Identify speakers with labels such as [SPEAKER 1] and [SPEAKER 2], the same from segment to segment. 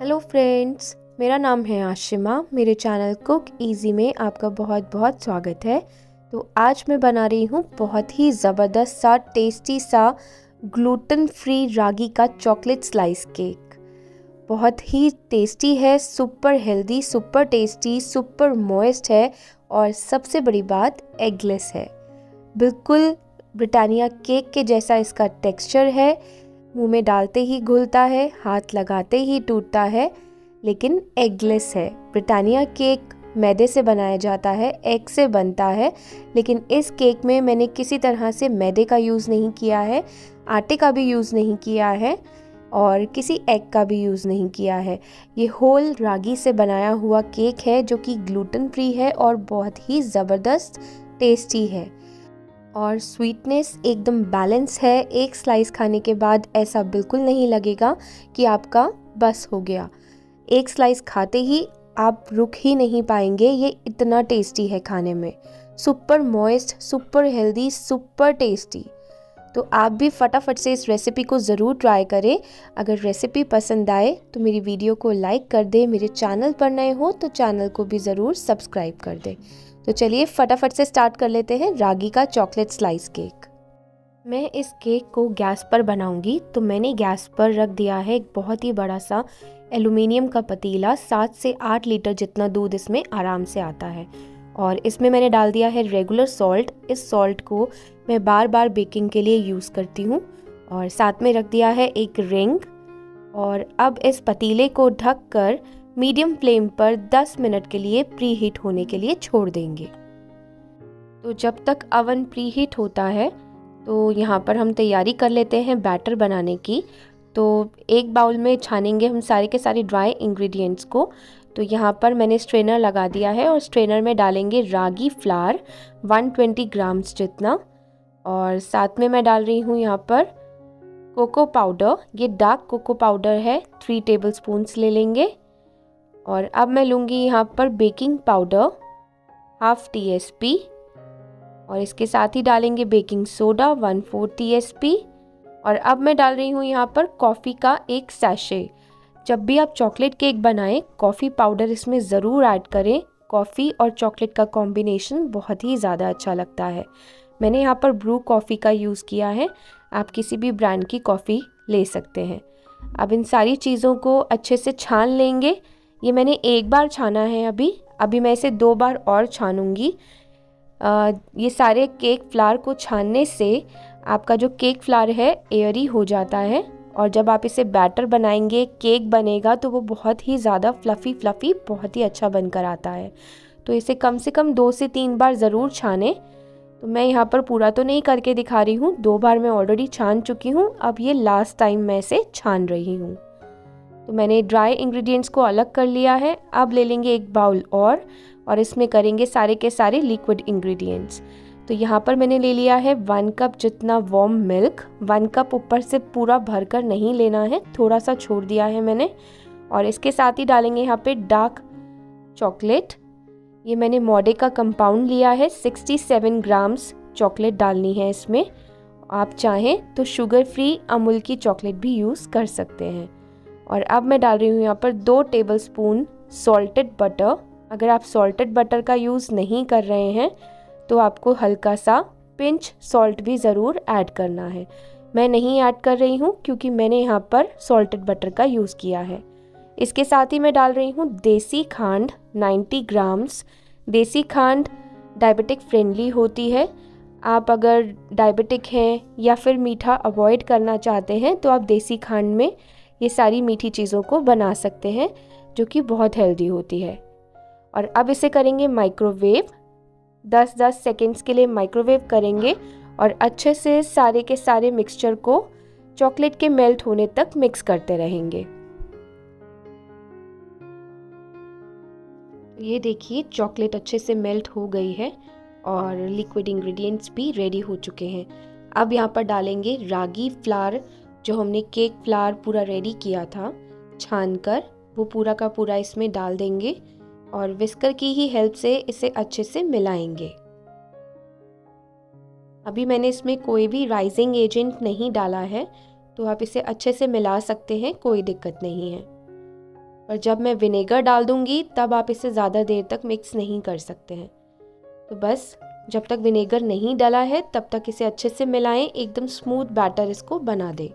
[SPEAKER 1] Hello friends, मेरा नाम है आशिमा। मेरे चैनल कुक इजी में आपका बहुत बहुत स्वागत है। तो आज मैं बना रही हूँ बहुत ही ज़बरदस्त सा टेस्टी सा ग्लूटेन फ्री रागी का चॉकलेट स्लाइस केक। बहुत ही टेस्टी है, super healthy, super tasty, super moist है और सबसे बड़ी बात एगलेस है। बिल्कुल ब्रिटानिया केक के जैसा इसका टेक्सचर है। मुंह में डालते ही घुलता है, हाथ लगाते ही टूटता है, लेकिन एगलेस है। ब्रिटानिया केक मैदे से बनाया जाता है, एग से बनता है, लेकिन इस केक में मैंने किसी तरह से मैदे का यूज़ नहीं किया है, आटे का भी यूज़ नहीं किया है और किसी एग का भी यूज़ नहीं किया है। ये होल रागी से बनाया हुआ केक है जो कि ग्लूटेन फ्री है और बहुत ही ज़बरदस्त टेस्टी है और स्वीटनेस एकदम बैलेंस है। एक स्लाइस खाने के बाद ऐसा बिल्कुल नहीं लगेगा कि आपका बस हो गया। एक स्लाइस खाते ही आप रुक ही नहीं पाएंगे, ये इतना टेस्टी है खाने में। Super moist, super healthy, super tasty. तो आप भी फटाफट से इस रेसिपी को ज़रूर ट्राई करें। अगर रेसिपी पसंद आए तो मेरी वीडियो को लाइक कर दें। मेरे चैनल पर नए हो तो चैनल को भी ज़रूर सब्सक्राइब कर दें। तो चलिए फटाफट से स्टार्ट कर लेते हैं रागी का चॉकलेट स्लाइस केक। मैं इस केक को गैस पर बनाऊंगी, तो मैंने गैस पर रख दिया है एक बहुत ही बड़ा सा एल्युमिनियम का पतीला। 7 से 8 लीटर जितना दूध इसमें आराम से आता है और इसमें मैंने डाल दिया है रेगुलर सॉल्ट। इस सॉल्ट को मैं बार बार बेकिंग के लिए यूज़ करती हूँ और साथ में रख दिया है एक रिंग। और अब इस पतीले को ढक कर मीडियम फ्लेम पर 10 मिनट के लिए प्री हीट होने के लिए छोड़ देंगे। तो जब तक अवन प्री हीट होता है तो यहाँ पर हम तैयारी कर लेते हैं बैटर बनाने की। तो एक बाउल में छानेंगे हम सारे के सारे ड्राई इंग्रेडिएंट्स को। तो यहाँ पर मैंने स्ट्रेनर लगा दिया है और स्ट्रेनर में डालेंगे रागी फ्लावर 120 ग्राम्स जितना, और साथ में मैं डाल रही हूँ यहाँ पर कोको पाउडर। ये डार्क कोको पाउडर है, 3 टेबलस्पून्स ले लेंगे। और अब मैं लूँगी यहाँ पर बेकिंग पाउडर ½ TSP और इसके साथ ही डालेंगे बेकिंग सोडा 1/4 TSP। और अब मैं डाल रही हूँ यहाँ पर कॉफ़ी का एक सैशे। जब भी आप चॉकलेट केक बनाएं, कॉफ़ी पाउडर इसमें ज़रूर ऐड करें। कॉफ़ी और चॉकलेट का कॉम्बिनेशन बहुत ही ज़्यादा अच्छा लगता है। मैंने यहाँ पर ब्रू कॉफ़ी का यूज़ किया है, आप किसी भी ब्रांड की कॉफ़ी ले सकते हैं। अब इन सारी चीज़ों को अच्छे से छान लेंगे। ये मैंने एक बार छाना है, अभी मैं इसे 2 बार और छानूंगी। ये सारे केक फ्लावर को छानने से आपका जो केक फ्लावर है एयरी हो जाता है और जब आप इसे बैटर बनाएंगे, केक बनेगा, तो वो बहुत ही ज़्यादा फ्लफ़ी बहुत ही अच्छा बनकर आता है। तो इसे कम से कम 2 से 3 बार ज़रूर छानें। तो मैं यहाँ पर पूरा तो नहीं करके दिखा रही हूँ, 2 बार मैं ऑलरेडी छान चुकी हूँ। अब ये लास्ट टाइम मैं इसे छान रही हूँ। तो मैंने ड्राई इंग्रेडिएंट्स को अलग कर लिया है। अब ले लेंगे एक बाउल और इसमें करेंगे सारे के सारे लिक्विड इंग्रेडिएंट्स। तो यहाँ पर मैंने ले लिया है 1 कप जितना वार्म मिल्क। 1 कप ऊपर से पूरा भरकर नहीं लेना है, थोड़ा सा छोड़ दिया है मैंने। और इसके साथ ही डालेंगे यहाँ पे डार्क चॉकलेट। ये मैंने मॉडे का कंपाउंड लिया है, 67 ग्राम्स चॉकलेट डालनी है इसमें। आप चाहें तो शुगर फ्री अमूल की चॉकलेट भी यूज़ कर सकते हैं। और अब मैं डाल रही हूँ यहाँ पर 2 टेबलस्पून सॉल्टेड बटर। अगर आप सॉल्टेड बटर का यूज़ नहीं कर रहे हैं तो आपको हल्का सा पिंच सॉल्ट भी ज़रूर ऐड करना है। मैं नहीं ऐड कर रही हूँ क्योंकि मैंने यहाँ पर सॉल्टेड बटर का यूज़ किया है। इसके साथ ही मैं डाल रही हूँ देसी खांड 90 ग्राम्स। देसी खांड डायबिटिक फ्रेंडली होती है। आप अगर डायबिटिक हैं या फिर मीठा अवॉइड करना चाहते हैं तो आप देसी खांड में ये सारी मीठी चीज़ों को बना सकते हैं, जो कि बहुत हेल्दी होती है। और अब इसे करेंगे माइक्रोवेव, 10-10 सेकेंड्स के लिए माइक्रोवेव करेंगे और अच्छे से सारे के सारे मिक्सचर को चॉकलेट के मेल्ट होने तक मिक्स करते रहेंगे। ये देखिए चॉकलेट अच्छे से मेल्ट हो गई है और लिक्विड इंग्रेडिएंट्स भी रेडी हो चुके हैं। अब यहाँ पर डालेंगे रागी फ्लावर, जो हमने केक फ्लावर पूरा रेडी किया था छान कर, वो पूरा का पूरा इसमें डाल देंगे और विस्कर की ही हेल्प से इसे अच्छे से मिलाएंगे। अभी मैंने इसमें कोई भी राइजिंग एजेंट नहीं डाला है, तो आप इसे अच्छे से मिला सकते हैं, कोई दिक्कत नहीं है। और जब मैं विनेगर डाल दूँगी तब आप इसे ज़्यादा देर तक मिक्स नहीं कर सकते हैं। तो बस जब तक विनेगर नहीं डला है तब तक इसे अच्छे से मिलाएं, एकदम स्मूथ बैटर इसको बना दें।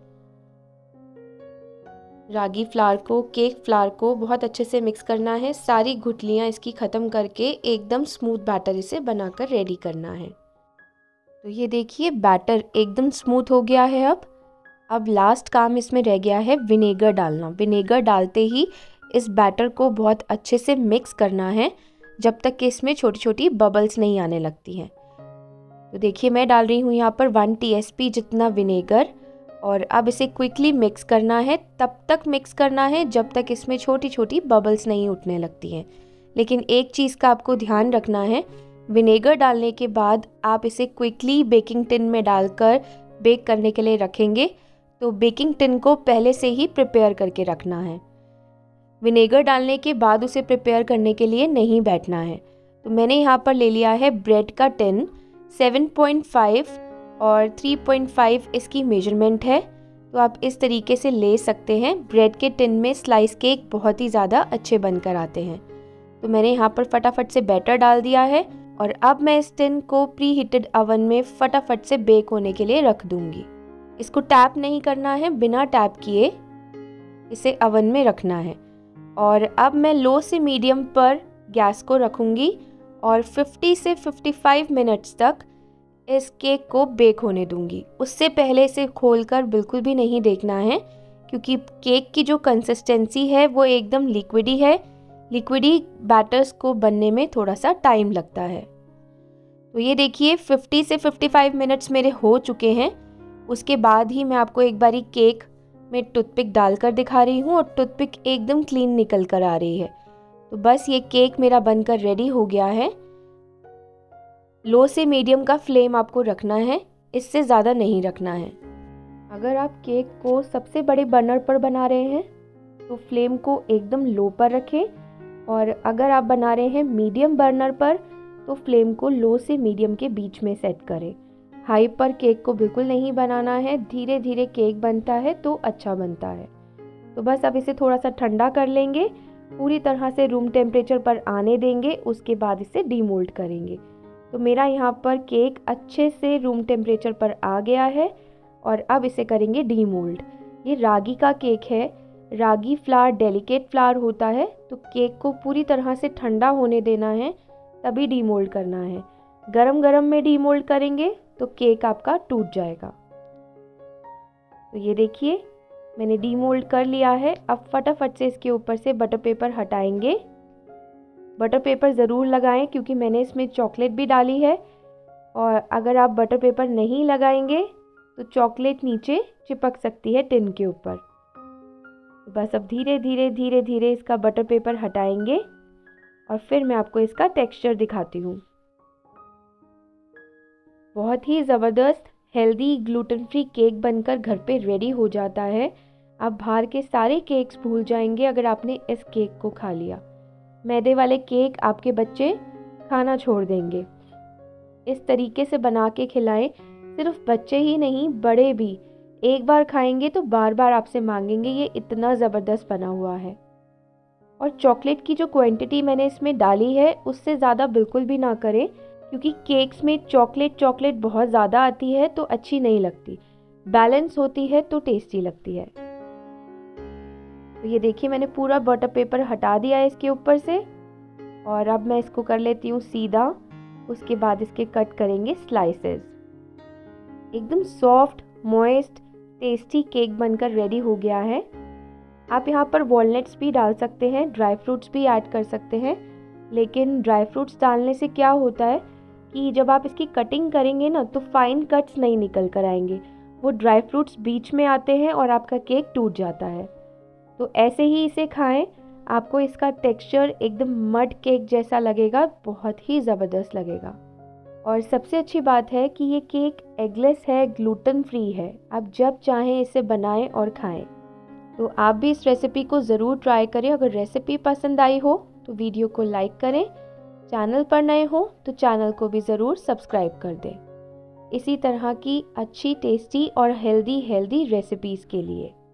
[SPEAKER 1] रागी फ्लावर को, केक फ्लावर को बहुत अच्छे से मिक्स करना है, सारी गुठलियाँ इसकी ख़त्म करके एकदम स्मूथ बैटर इसे बनाकर रेडी करना है। तो ये देखिए बैटर एकदम स्मूथ हो गया है। अब लास्ट काम इसमें रह गया है विनेगर डालना। विनेगर डालते ही इस बैटर को बहुत अच्छे से मिक्स करना है जब तक कि इसमें छोटी छोटी बबल्स नहीं आने लगती हैं। तो देखिए मैं डाल रही हूँ यहाँ पर 1 TSP जितना विनेगर, और अब इसे क्विकली मिक्स करना है। तब तक मिक्स करना है जब तक इसमें छोटी छोटी बबल्स नहीं उठने लगती हैं। लेकिन एक चीज़ का आपको ध्यान रखना है, विनेगर डालने के बाद आप इसे क्विकली बेकिंग टिन में डालकर बेक करने के लिए रखेंगे तो बेकिंग टिन को पहले से ही प्रिपेयर करके रखना है। विनेगर डालने के बाद उसे प्रिपेयर करने के लिए नहीं बैठना है। तो मैंने यहाँ पर ले लिया है ब्रेड का टिन, 7.5 और 3.5 इसकी मेजरमेंट है। तो आप इस तरीके से ले सकते हैं। ब्रेड के टिन में स्लाइस केक बहुत ही ज़्यादा अच्छे बनकर आते हैं। तो मैंने यहाँ पर फटाफट से बैटर डाल दिया है और अब मैं इस टिन को प्री हीटेड ओवन में फटाफट से बेक होने के लिए रख दूँगी। इसको टैप नहीं करना है, बिना टैप किए इसे ओवन में रखना है। और अब मैं लो से मीडियम पर गैस को रखूँगी और 50 से 55 मिनट्स तक इस केक को बेक होने दूंगी। उससे पहले इसे खोलकर बिल्कुल भी नहीं देखना है, क्योंकि केक की जो कंसिस्टेंसी है वो एकदम लिक्विडी है। लिक्विडी बैटर्स को बनने में थोड़ा सा टाइम लगता है। तो ये देखिए 50 से 55 मिनट्स मेरे हो चुके हैं। उसके बाद ही मैं आपको एक बारी केक में टूथपिक डालकर दिखा रही हूँ और टूथपिक एकदम क्लीन निकल कर आ रही है। तो बस ये केक मेरा बनकर रेडी हो गया है। लो से मीडियम का फ्लेम आपको रखना है, इससे ज़्यादा नहीं रखना है। अगर आप केक को सबसे बड़े बर्नर पर बना रहे हैं तो फ्लेम को एकदम लो पर रखें, और अगर आप बना रहे हैं मीडियम बर्नर पर तो फ्लेम को लो से मीडियम के बीच में सेट करें। हाई पर केक को बिल्कुल नहीं बनाना है, धीरे धीरे केक बनता है तो अच्छा बनता है। तो बस अब इसे थोड़ा सा ठंडा कर लेंगे, पूरी तरह से रूम टेम्परेचर पर आने देंगे, उसके बाद इसे डीमोल्ड करेंगे। तो मेरा यहाँ पर केक अच्छे से रूम टेम्परेचर पर आ गया है और अब इसे करेंगे डीमोल्ड। ये रागी का केक है, रागी फ्लावर डेलिकेट फ्लावर होता है, तो केक को पूरी तरह से ठंडा होने देना है तभी डीमोल्ड करना है। गरम गरम में डीमोल्ड करेंगे तो केक आपका टूट जाएगा। तो ये देखिए मैंने डीमोल्ड कर लिया है। अब फटाफट से इसके ऊपर से बटर पेपर हटाएंगे। बटर पेपर ज़रूर लगाएं क्योंकि मैंने इसमें चॉकलेट भी डाली है, और अगर आप बटर पेपर नहीं लगाएंगे तो चॉकलेट नीचे चिपक सकती है टिन के ऊपर। तो बस अब धीरे धीरे धीरे धीरे इसका बटर पेपर हटाएंगे और फिर मैं आपको इसका टेक्सचर दिखाती हूँ। बहुत ही ज़बरदस्त हेल्दी ग्लूटेन फ्री केक बनकर घर पे रेडी हो जाता है। आप बाहर के सारे केक्स भूल जाएंगे अगर आपने इस केक को खा लिया। मैदे वाले केक आपके बच्चे खाना छोड़ देंगे। इस तरीके से बना के खिलाएं, सिर्फ बच्चे ही नहीं बड़े भी एक बार खाएंगे तो बार बार आपसे मांगेंगे, ये इतना ज़बरदस्त बना हुआ है। और चॉकलेट की जो क्वांटिटी मैंने इसमें डाली है उससे ज़्यादा बिल्कुल भी ना करें, क्योंकि केक्स में चॉकलेट बहुत ज़्यादा आती है तो अच्छी नहीं लगती। बैलेंस होती है तो टेस्टी लगती है। तो ये देखिए मैंने पूरा बटर पेपर हटा दिया है इसके ऊपर से, और अब मैं इसको कर लेती हूँ सीधा। उसके बाद इसके कट करेंगे स्लाइसेस। एकदम सॉफ्ट मॉइस्ट टेस्टी केक बनकर रेडी हो गया है। आप यहाँ पर वॉलनट्स भी डाल सकते हैं, ड्राई फ्रूट्स भी ऐड कर सकते हैं, लेकिन ड्राई फ्रूट्स डालने से क्या होता है कि जब आप इसकी कटिंग करेंगे ना तो फाइन कट्स नहीं निकल कर आएंगे, वो ड्राई फ्रूट्स बीच में आते हैं और आपका केक टूट जाता है। तो ऐसे ही इसे खाएं, आपको इसका टेक्सचर एकदम मड केक जैसा लगेगा, बहुत ही ज़बरदस्त लगेगा। और सबसे अच्छी बात है कि ये केक एगलेस है, ग्लूटेन फ्री है। आप जब चाहें इसे बनाएं और खाएं। तो आप भी इस रेसिपी को ज़रूर ट्राई करें। अगर रेसिपी पसंद आई हो तो वीडियो को लाइक करें, चैनल पर नए हो तो चैनल को भी ज़रूर सब्सक्राइब कर दें इसी तरह की अच्छी टेस्टी और हेल्दी रेसिपीज़ के लिए।